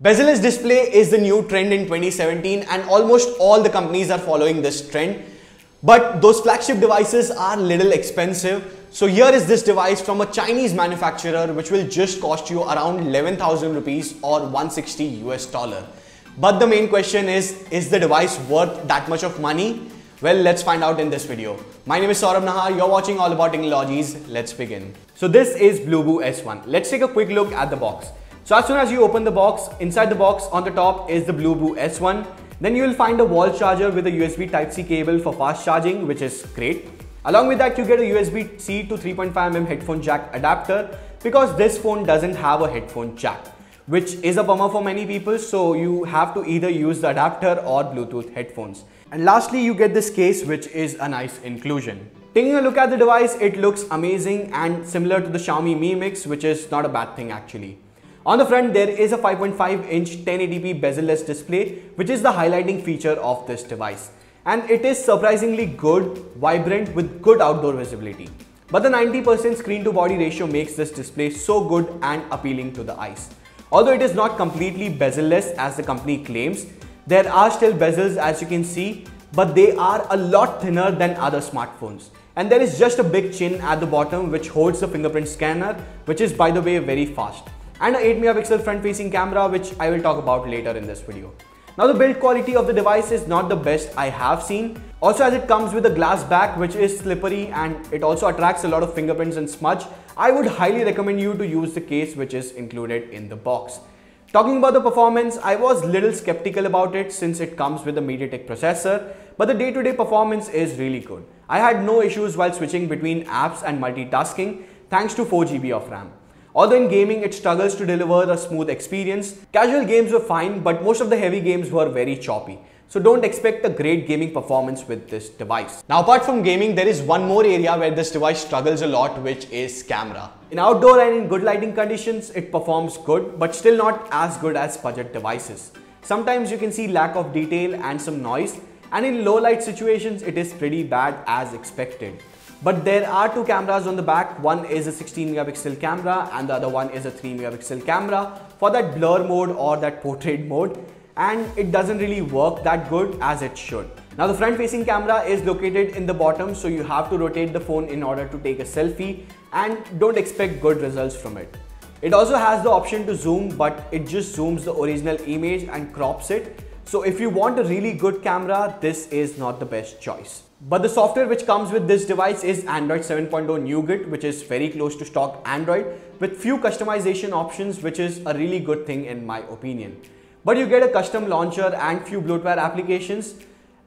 Bezel-less display is the new trend in 2017 and almost all the companies are following this trend. But those flagship devices are little expensive. So here is this device from a Chinese manufacturer which will just cost you around 11,000 rupees or 160 US dollar. But the main question is the device worth that much of money? Well, let's find out in this video. My name is Saurabh Nahar, you're watching All About Technologies. Let's begin. So this is BlueBoo S1. Let's take a quick look at the box. So as soon as you open the box, inside the box on the top is the BlueBoo S1. Then you will find a wall charger with a USB Type-C cable for fast charging, which is great. Along with that, you get a USB-C to 3.5mm headphone jack adapter because this phone doesn't have a headphone jack, which is a bummer for many people. So you have to either use the adapter or Bluetooth headphones. And lastly, you get this case, which is a nice inclusion. Taking a look at the device, it looks amazing and similar to the Xiaomi Mi Mix, which is not a bad thing actually. On the front, there is a 5.5-inch 1080p bezel-less display, which is the highlighting feature of this device. And it is surprisingly good, vibrant with good outdoor visibility. But the 90% screen to body ratio makes this display so good and appealing to the eyes. Although it is not completely bezel-less as the company claims, there are still bezels as you can see, but they are a lot thinner than other smartphones. And there is just a big chin at the bottom which holds the fingerprint scanner, which is by the way very fast. And an 8-megapixel front-facing camera, which I will talk about later in this video. Now the build quality of the device is not the best I have seen. Also, as it comes with a glass back which is slippery and it also attracts a lot of fingerprints and smudge, I would highly recommend you to use the case which is included in the box. Talking about the performance, I was little skeptical about it since it comes with a MediaTek processor, but the day-to-day performance is really good. I had no issues while switching between apps and multitasking thanks to 4GB of RAM. Although in gaming it struggles to deliver a smooth experience, casual games were fine, but most of the heavy games were very choppy. So don't expect a great gaming performance with this device. Now apart from gaming, there is one more area where this device struggles a lot, which is camera. In outdoor and in good lighting conditions, it performs good, but still not as good as budget devices. Sometimes you can see lack of detail and some noise, and in low light situations, it is pretty bad as expected. But there are two cameras on the back. One is a 16-megapixel camera and the other one is a 3-megapixel camera for that blur mode or that portrait mode, and it doesn't really work that good as it should. Now the front-facing camera is located in the bottom, so you have to rotate the phone in order to take a selfie, and don't expect good results from it. It also has the option to zoom, but it just zooms the original image and crops it. So if you want a really good camera, this is not the best choice. But the software which comes with this device is Android 7.0 Nougat, which is very close to stock Android with few customization options, which is a really good thing in my opinion. But you get a custom launcher and few bloatware applications.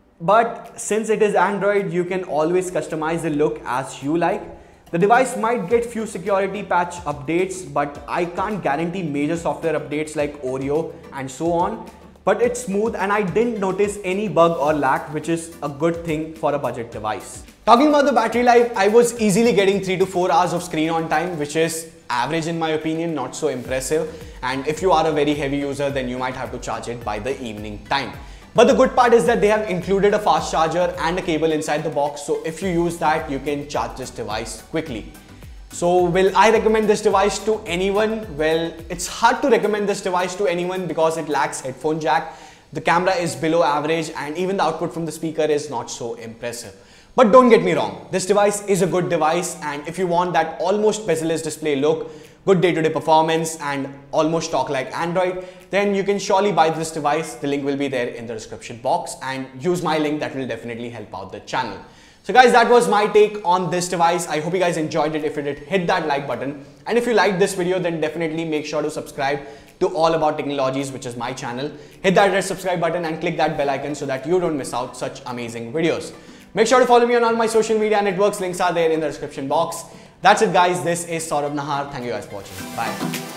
But since it is Android, you can always customize the look as you like. The device might get few security patch updates, but I can't guarantee major software updates like Oreo and so on. But it's smooth and I didn't notice any bug or lag, which is a good thing for a budget device. Talking about the battery life, I was easily getting 3 to 4 hours of screen on time, which is average in my opinion, not so impressive. And if you are a very heavy user, then you might have to charge it by the evening time. But the good part is that they have included a fast charger and a cable inside the box. So if you use that, you can charge this device quickly. So will I recommend this device to anyone? Well, it's hard to recommend this device to anyone because it lacks headphone jack. The camera is below average and even the output from the speaker is not so impressive. But don't get me wrong, this device is a good device, and if you want that almost bezel-less display look, good day-to-day performance and almost talk like Android, then you can surely buy this device. The link will be there in the description box, and use my link, that will definitely help out the channel. So guys, that was my take on this device. I hope you guys enjoyed it. If you did, hit that like button. And if you liked this video, then definitely make sure to subscribe to All About Technologies, which is my channel. Hit that red subscribe button and click that bell icon so that you don't miss out such amazing videos. Make sure to follow me on all my social media networks. Links are there in the description box. That's it guys. This is Saurabh Nahar. Thank you guys for watching. Bye.